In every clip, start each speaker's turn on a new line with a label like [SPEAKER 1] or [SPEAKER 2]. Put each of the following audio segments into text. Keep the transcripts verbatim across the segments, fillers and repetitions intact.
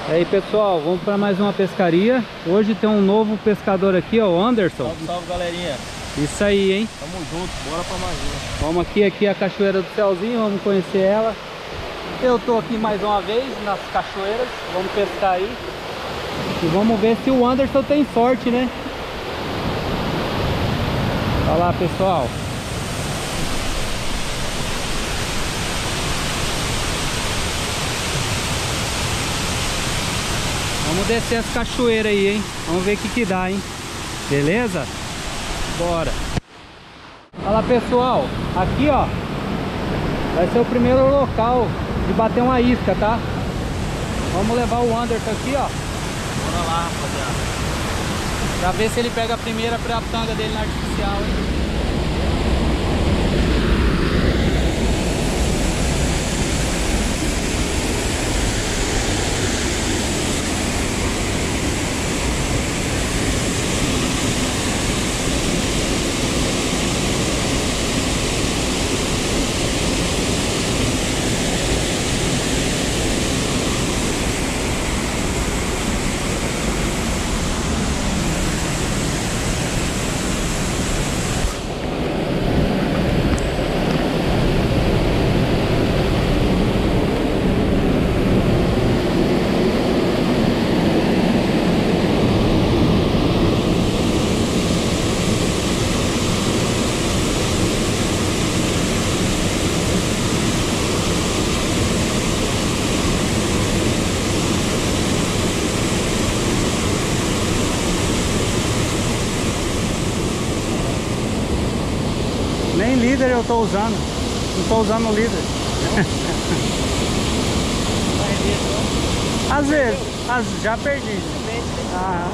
[SPEAKER 1] E aí pessoal, vamos para mais uma pescaria. Hoje tem um novo pescador aqui, ó, o Anderson.
[SPEAKER 2] Salve, salve galerinha.
[SPEAKER 1] Isso aí, hein?
[SPEAKER 2] Tamo junto, bora pra mais uma.
[SPEAKER 1] Vamos aqui, aqui a Cachoeira do Céuzinho, vamos conhecer ela. Eu tô aqui mais uma vez nas cachoeiras, vamos pescar aí. E vamos ver se o Anderson tem sorte, né? Olha lá pessoal. Vamos descer as cachoeiras aí, hein? Vamos ver o que que dá, hein? Beleza? Bora! Olha lá, pessoal. Aqui, ó, vai ser o primeiro local de bater uma isca, tá? Vamos levar o Anderson aqui, ó.
[SPEAKER 2] Bora lá, rapaziada.
[SPEAKER 1] Pra ver se ele pega a primeira pratanga dele na artificial, hein? Nem líder eu tô usando. Não tô usando o líder. Às vezes, às, já perdi. Ah.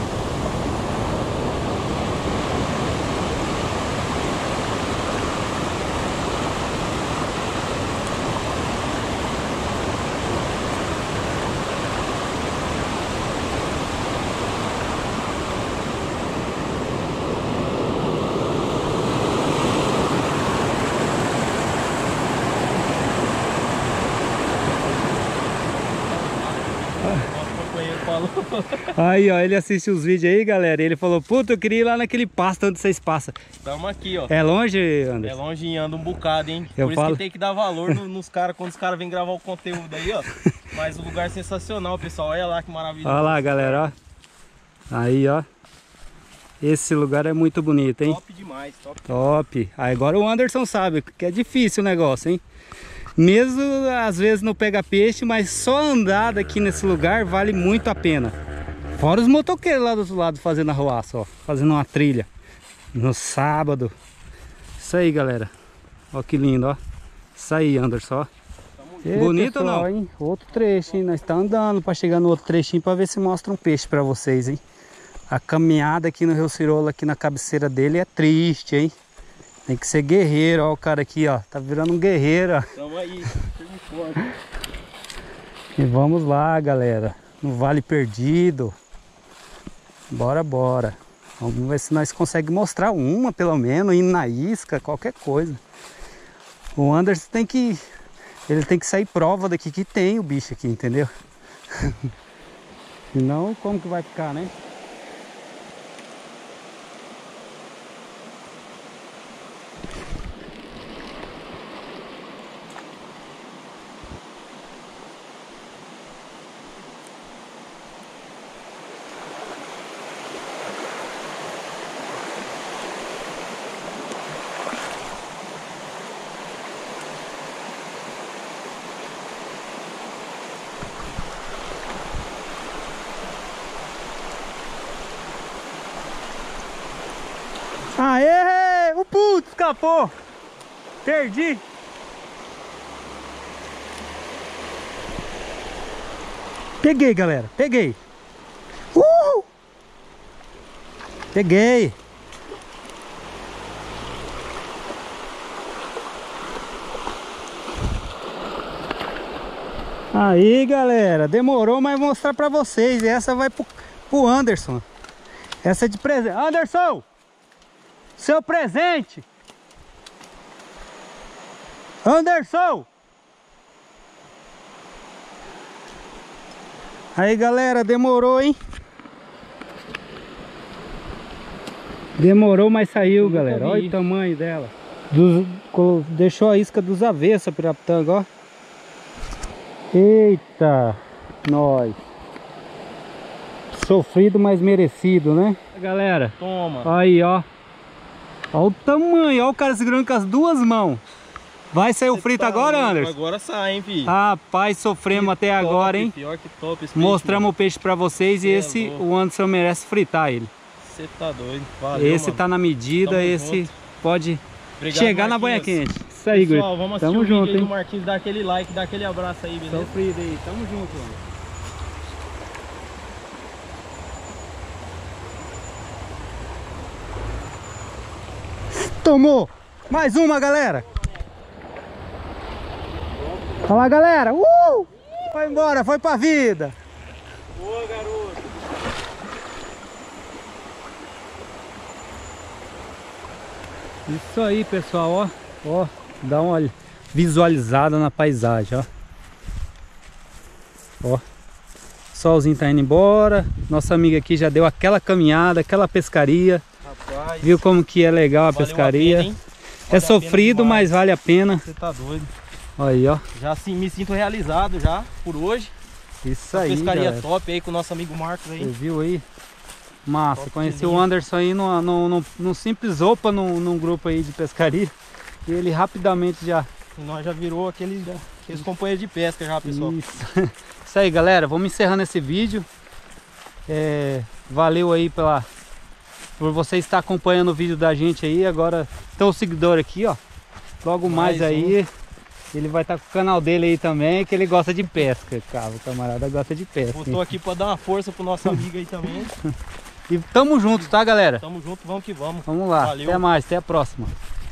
[SPEAKER 1] Aí, ó, ele assiste os vídeos aí, galera. E ele falou, puta, eu queria ir lá naquele pasto onde vocês passam.
[SPEAKER 2] Tamo aqui, ó.
[SPEAKER 1] É longe, Anderson?
[SPEAKER 2] É longe e anda um bocado, hein?
[SPEAKER 1] Eu
[SPEAKER 2] Por isso
[SPEAKER 1] falo...
[SPEAKER 2] que tem que dar valor no, nos caras quando os caras vêm gravar o conteúdo aí, ó. Mas o lugar é sensacional, pessoal. Olha lá que maravilha.
[SPEAKER 1] Olha lá, galera, ó. Aí, ó. Esse lugar é muito bonito, hein?
[SPEAKER 2] Top demais, top.
[SPEAKER 1] Top. Aí agora o Anderson sabe que é difícil o negócio, hein? Mesmo às vezes não pega peixe, mas só andar aqui nesse lugar vale muito a pena. Fora os motoqueiros lá do outro lado fazendo arruaça, ó. Fazendo uma trilha no sábado. Isso aí, galera. Ó que lindo, ó. Isso aí, Anderson, ó. E, bonito pessoal, ou não? Hein? Outro trecho, hein? Nós estamos andando para chegar no outro trechinho para ver se mostra um peixe para vocês, hein? A caminhada aqui no Rio Cirola, aqui na cabeceira dele, é triste, hein? Tem que ser guerreiro, ó, o cara aqui, ó. Tá virando um guerreiro, ó.
[SPEAKER 2] Tamo aí, firme e forte.
[SPEAKER 1] E vamos lá, galera. No Vale Perdido. Bora, bora. Vamos ver se nós conseguimos mostrar uma, pelo menos, indo na isca, qualquer coisa. O Anderson tem que... Ele tem que sair prova daqui que tem o bicho aqui, entendeu? Senão, como que vai ficar, né? Aê! O puto escapou! Perdi! Peguei, galera! Peguei! Uh! Peguei! Aí, galera! Demorou, mas vou mostrar pra vocês. Essa vai pro, pro Anderson. Essa é de presente. Anderson! Seu presente! Anderson! Aí, galera, demorou, hein? Demorou, mas saiu, galera. Olha o tamanho dela. Dos, deixou a isca dos avessos a pirapitanga, ó. Eita, nós. Sofrido, mas merecido, né? Galera,
[SPEAKER 2] toma.
[SPEAKER 1] Aí, ó. Olha o tamanho, olha o cara segurando com as duas mãos. Vai sair o frito tá agora, louco. Anderson?
[SPEAKER 2] Agora sai, hein, filho?
[SPEAKER 1] Rapaz, sofremos que até top, agora, hein?
[SPEAKER 2] Pior que top esse
[SPEAKER 1] Mostramos
[SPEAKER 2] peixe,
[SPEAKER 1] o peixe pra vocês Cê e esse, é o Anderson merece fritar ele.
[SPEAKER 2] Você tá doido. Valeu,
[SPEAKER 1] esse
[SPEAKER 2] mano.
[SPEAKER 1] Tá na medida, Tamo esse junto. Pode
[SPEAKER 2] Obrigado,
[SPEAKER 1] chegar
[SPEAKER 2] Marquinhos.
[SPEAKER 1] Na banha quente. Isso aí, Guri.
[SPEAKER 2] Pessoal, vamos assistir
[SPEAKER 1] Tamo
[SPEAKER 2] o
[SPEAKER 1] junto,
[SPEAKER 2] vídeo aí
[SPEAKER 1] hein?
[SPEAKER 2] do Marquinhos, dá aquele like, dá aquele abraço aí, beleza?
[SPEAKER 1] Sofrido aí, tamo junto, mano. Tomou! Mais uma, galera! Olha lá, galera! Uh! Foi embora, foi pra vida!
[SPEAKER 2] Boa, garoto!
[SPEAKER 1] Isso aí, pessoal, ó! Ó, dá uma visualizada na paisagem, ó! Ó! Solzinho tá indo embora. Nossa amiga aqui já deu aquela caminhada, aquela pescaria.
[SPEAKER 2] Rapaz,
[SPEAKER 1] viu como que é legal a pescaria? A pena, é sofrido, mas vale a pena.
[SPEAKER 2] Você tá doido.
[SPEAKER 1] Aí, ó.
[SPEAKER 2] Já assim, me sinto realizado já por hoje.
[SPEAKER 1] Isso
[SPEAKER 2] Uma
[SPEAKER 1] aí,
[SPEAKER 2] pescaria
[SPEAKER 1] galera.
[SPEAKER 2] top aí com o nosso amigo Marcos aí.
[SPEAKER 1] Você viu aí? Massa.
[SPEAKER 2] Top.
[SPEAKER 1] Conheci o Anderson aí num, num, num, num simples opa num, num grupo aí de pescaria. E ele rapidamente já...
[SPEAKER 2] E nós já virou aqueles, aqueles companheiros de pesca já, pessoal.
[SPEAKER 1] Isso. Isso aí, galera. Vamos encerrando esse vídeo. É, valeu aí pela... por você estar acompanhando o vídeo da gente aí. Agora tem o seguidor aqui, ó. Logo mais, mais aí um. Ele vai estar com o canal dele aí também, que ele gosta de pesca, cara. O camarada gosta de pesca.
[SPEAKER 2] Botou aqui para dar uma força pro nosso amigo aí também.
[SPEAKER 1] E tamo junto, tá, galera?
[SPEAKER 2] Tamo junto, vamos que vamos.
[SPEAKER 1] Vamos lá.
[SPEAKER 2] Valeu.
[SPEAKER 1] Até mais, até a próxima.